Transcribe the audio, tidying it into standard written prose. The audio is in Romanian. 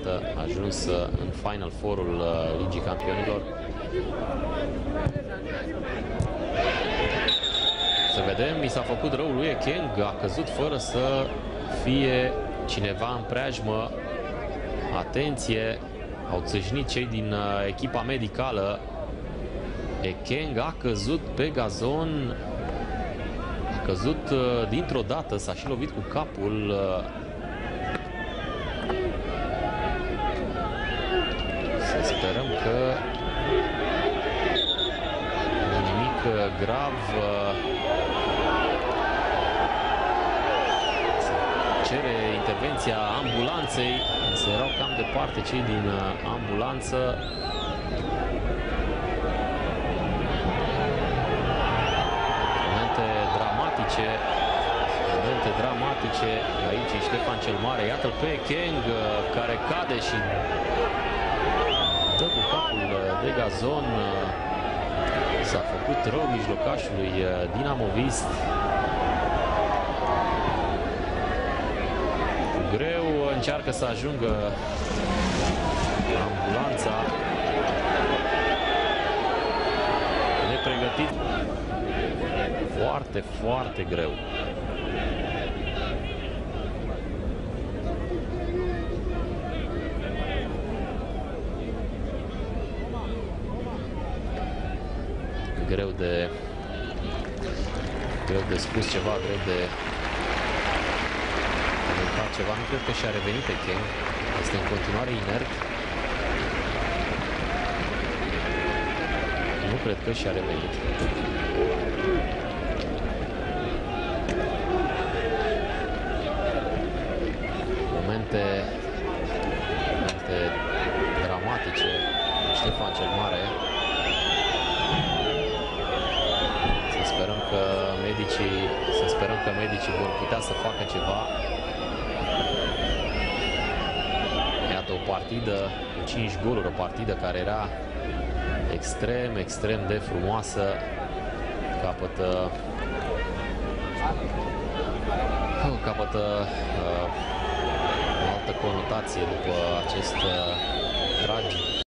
dată ajuns în Final Four-ul Ligii Campionilor. Să vedem, mi s-a făcut rău lui Ekeng, a căzut fără să fie cineva în preajmă. Atenție, au țâșnit cei din echipa medicală. Ekeng a căzut pe gazon, a căzut dintr-o dată, s-a și lovit cu capul. Să sperăm că nu e nimic grav. Se cere intervenția ambulanței, însă erau cam departe cei din ambulanță. Momente dramatice aici Ștefan cel Mare. Iată-l pe Ekeng care cade și dă cu capul de gazon. S-a făcut rău mijlocașului dinamovist. Cu greu încearcă să ajungă ambulanța. Nepregătit. Foarte, foarte greu. Greu de spus ceva, greu de comentat ceva. Nu cred că și-a revenit Ekeng. Este în continuare inert. Nu cred că și-a revenit. Momente dramatice. Ștefan cel Mare. Să sperăm că medicii vor putea să facă ceva. Iată o partidă cu 5 goluri, o partidă care era extrem de frumoasă. Capătă o altă conotație după acest tragic